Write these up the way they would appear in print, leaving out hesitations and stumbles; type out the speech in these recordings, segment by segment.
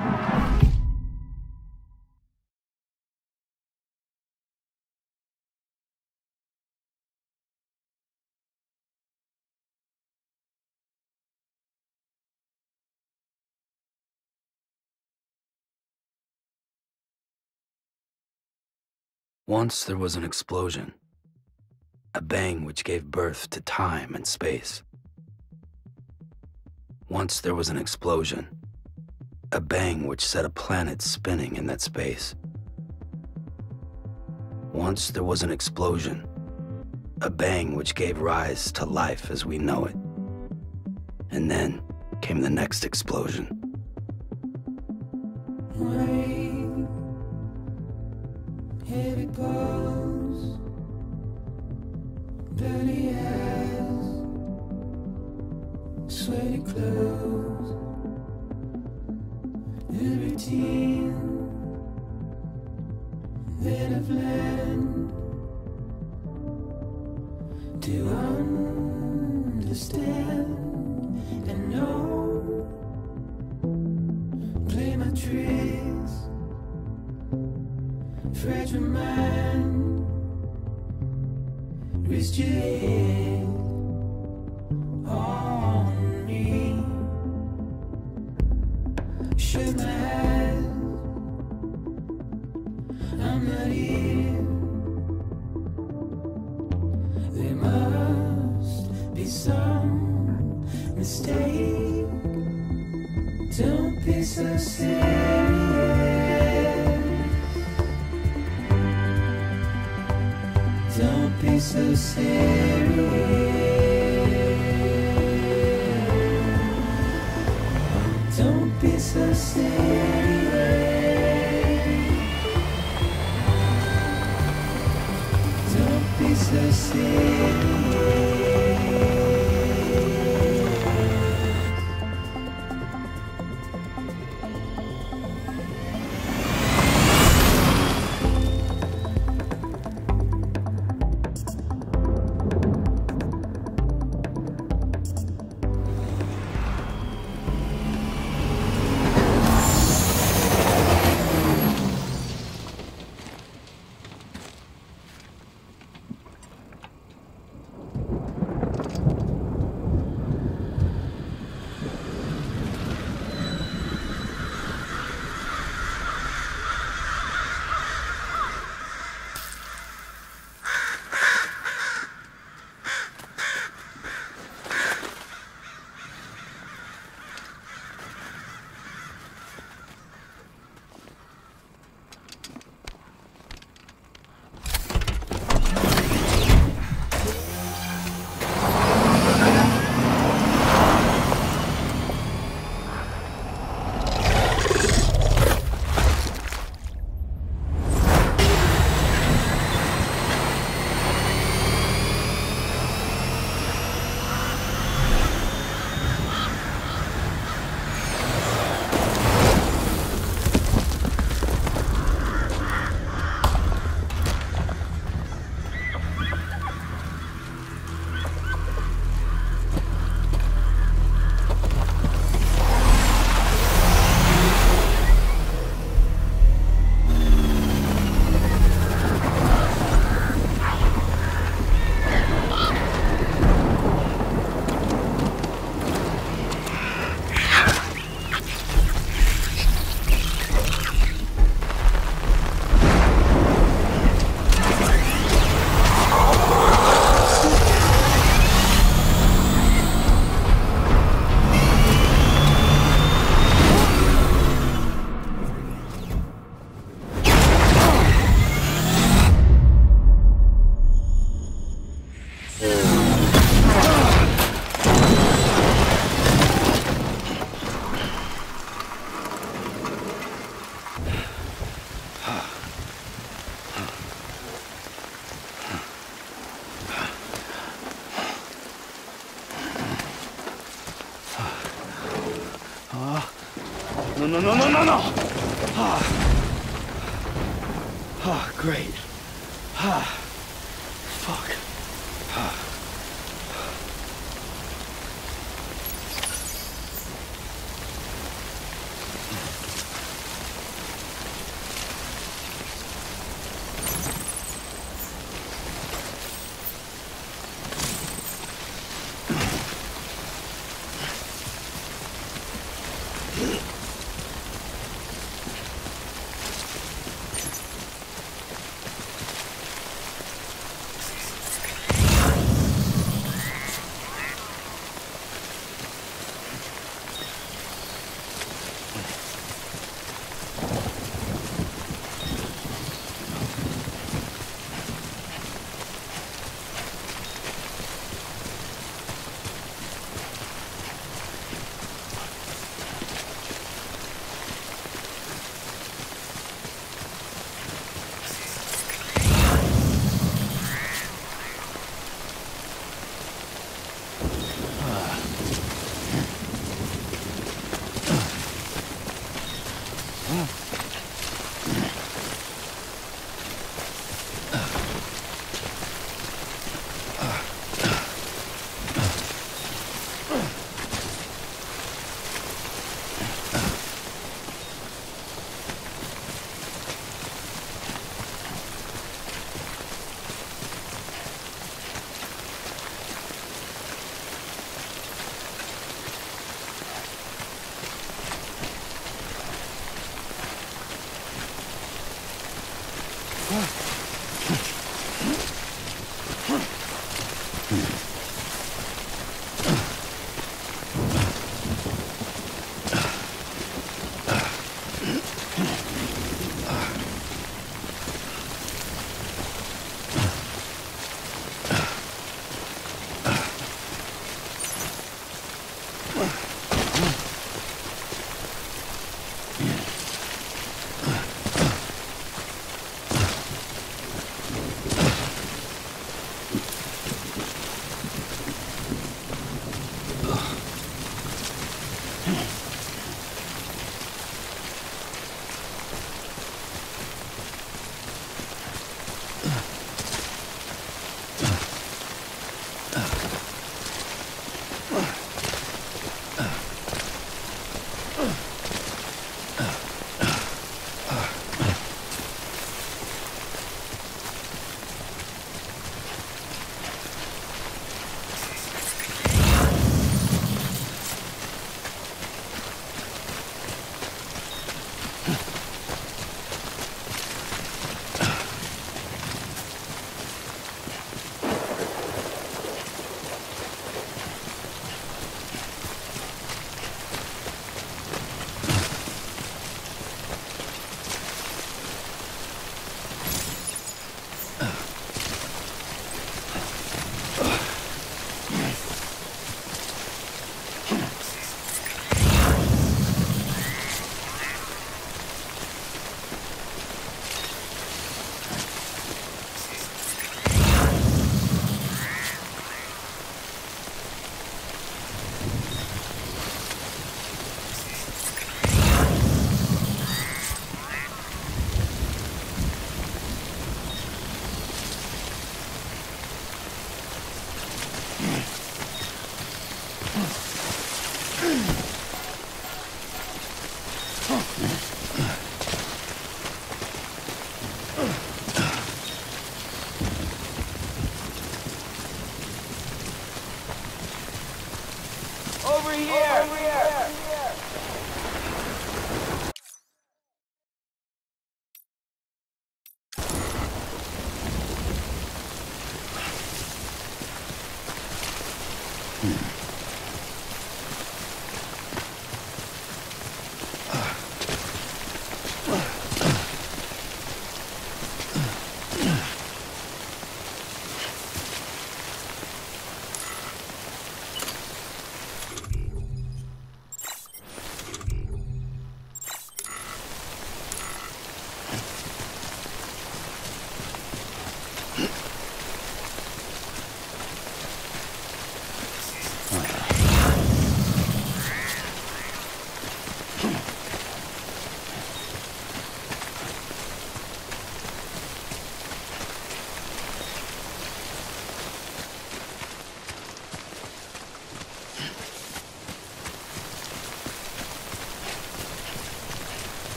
Once there was an explosion, a bang which gave birth to time and space. Once there was an explosion, a bang which set a planet spinning in that space. Once there was an explosion, a bang which gave rise to life as we know it. And then came the next explosion. Here it goes, dirty eyes, sweaty clothes, the routine that I've learned to understand and know. Play my tricks, fragile mind, risk your head on me. Shut my eyes, I'm not here. There must be some mistake. Don't be so serious. Don't be so serious. Don't be so serious. Don't be so serious. No. Great. Fuck.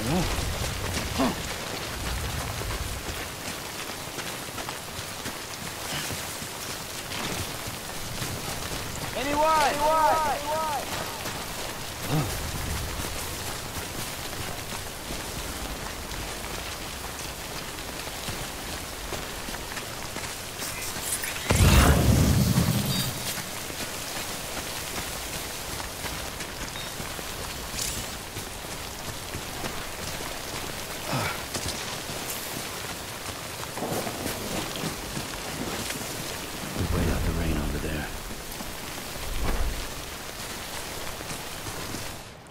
Wait out the rain over there.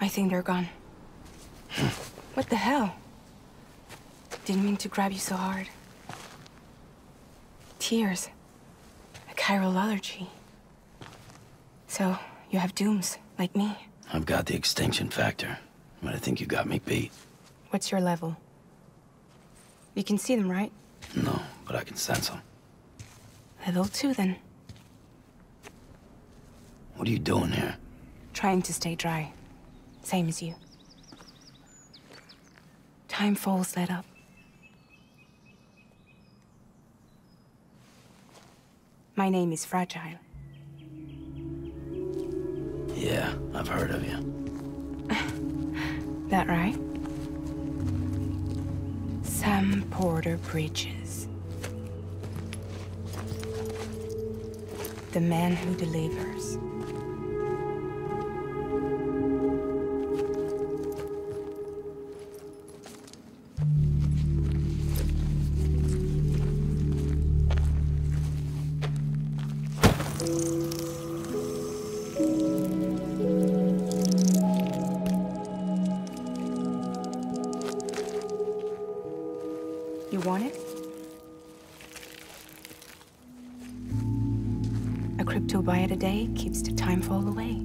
I think they're gone. What the hell? Didn't mean to grab you so hard. Tears. A chiral allergy. So, you have dooms, like me. I've got the extinction factor, but I think you got me beat. What's your level? You can see them, right? No, but I can sense them. Level 2, then. What are you doing here? Trying to stay dry. Same as you. Time falls let up. My name is Fragile. Yeah, I've heard of you. That right? Sam Porter Bridges. The man who delivers. You want it? A crypto byte a day keeps the time fall away.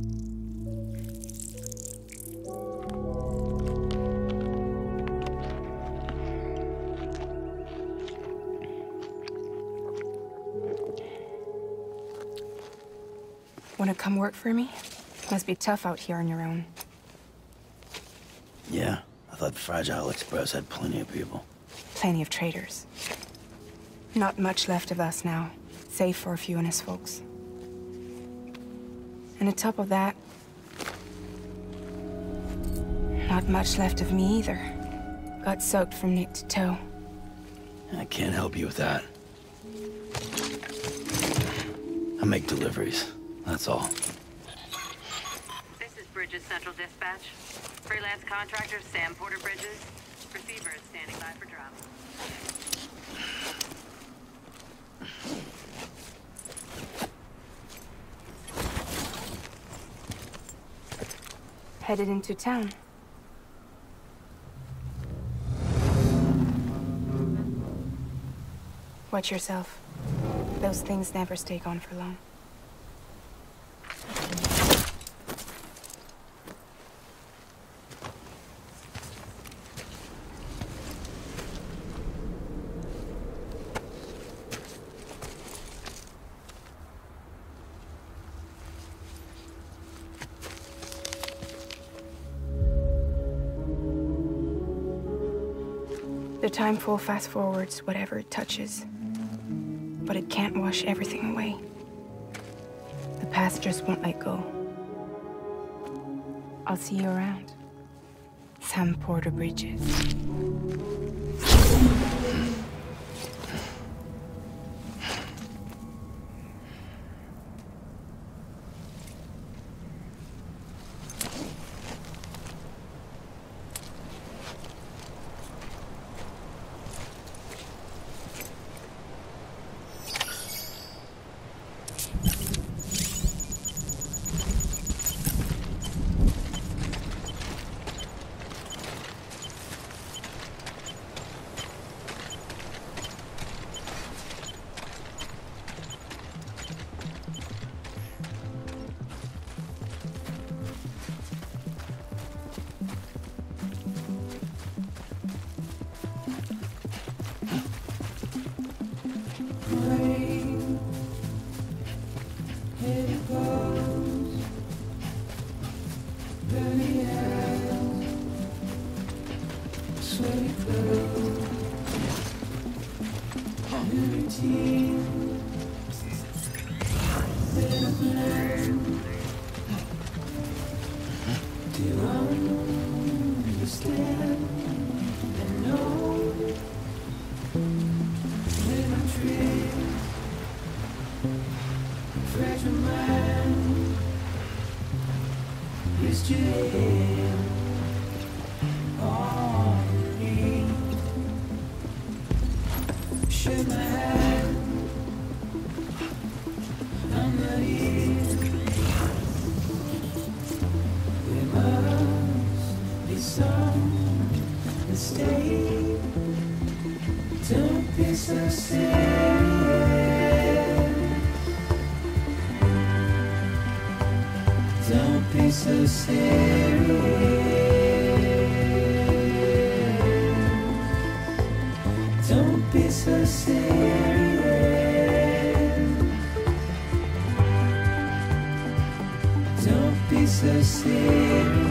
Wanna come work for me? Must be tough out here on your own. Yeah, I thought Fragile Express had plenty of people. Plenty of traitors. Not much left of us now, save for a few honest folks. And on top of that, not much left of me either. Got soaked from neck to toe. I can't help you with that. I make deliveries, that's all. This is Bridges Central Dispatch. Freelance contractor Sam Porter Bridges. Receiver is standing by for drop. Headed into town. Watch yourself. Those things never stay gone for long. The time fall fast forwards whatever it touches. But it can't wash everything away. The past just won't let go. I'll see you around. Sam Porter Bridges. I'm not here. stay. Don't be so serious. Don't be so serious. Don't be so serious. Don't be so serious.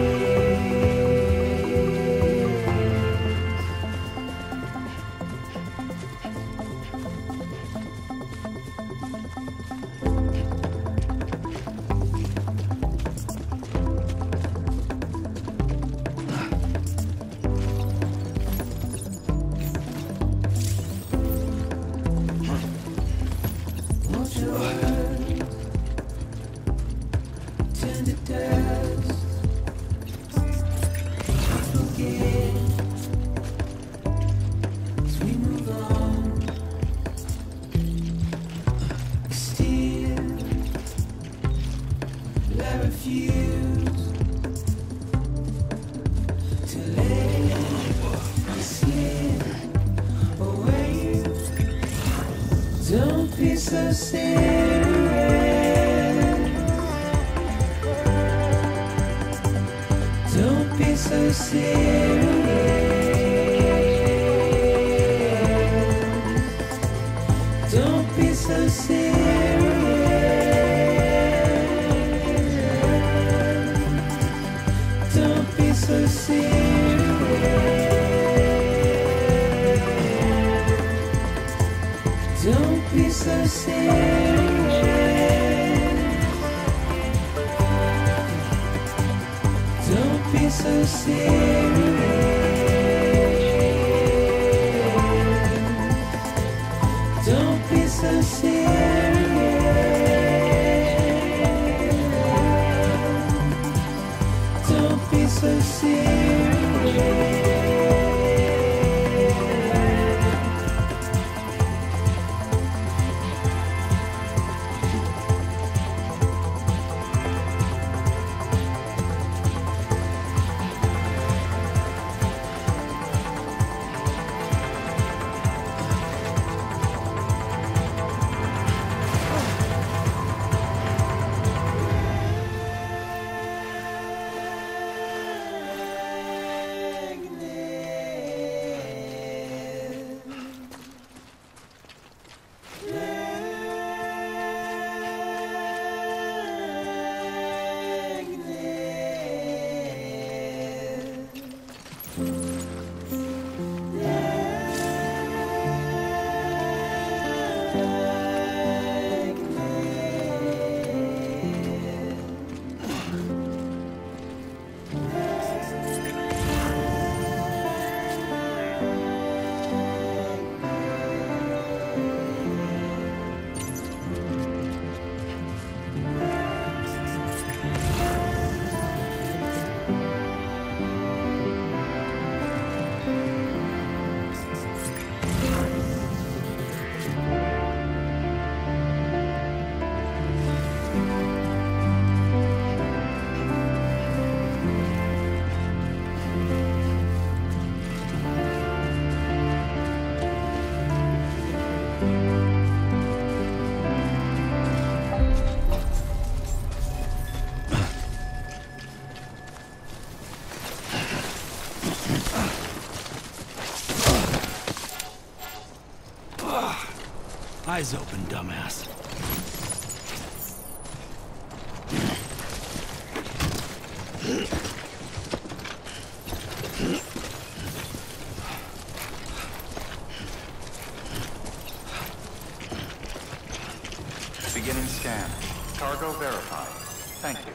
Don't be so serious. Don't be so serious. Don't be so serious. Don't be so serious. Don't be so serious. Don't be so serious. Don't be so serious. Don't be so serious. Eyes open, dumbass. Beginning scan. Cargo verified. Thank you.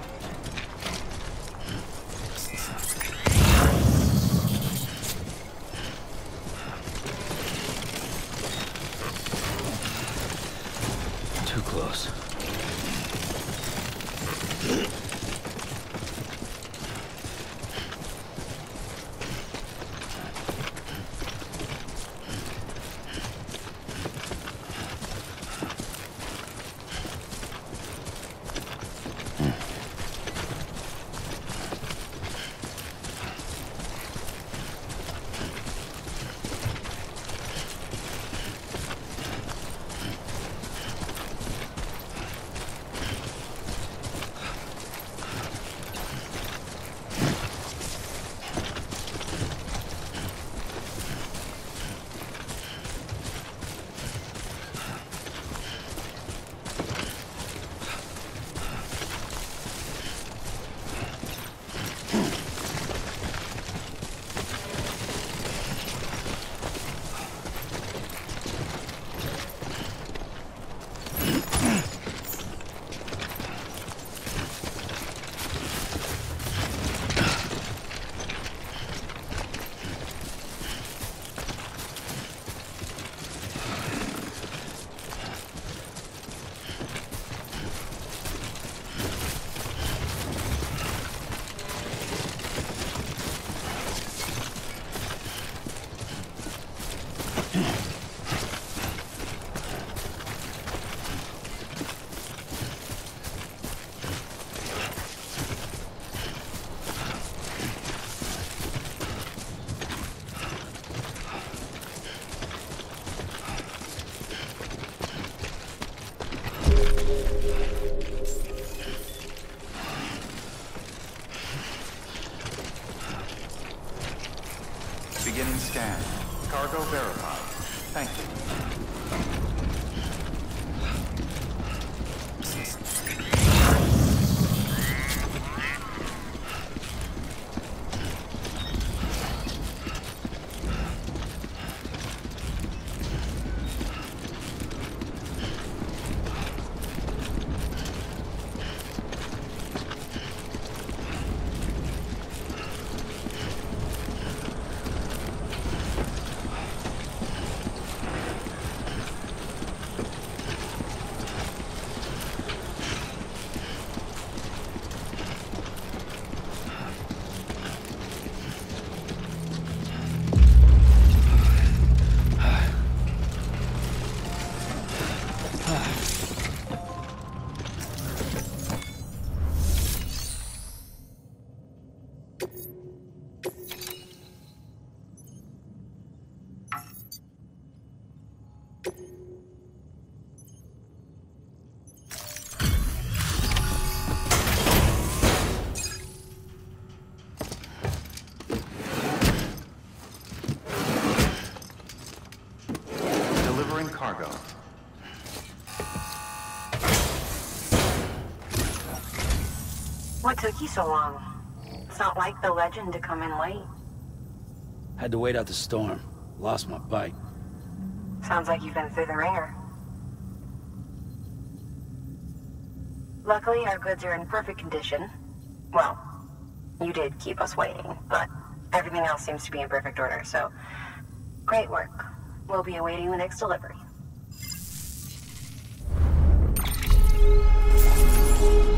Too close. Beginning scan. Cargo verified. Thank you. Delivering cargo. What took you so long? It's not like the legend to come in late. Had to wait out the storm. Lost my bike. Sounds like you've been through the ringer. Luckily, our goods are in perfect condition. Well, you did keep us waiting, but everything else seems to be in perfect order, so great work. We'll be awaiting the next delivery.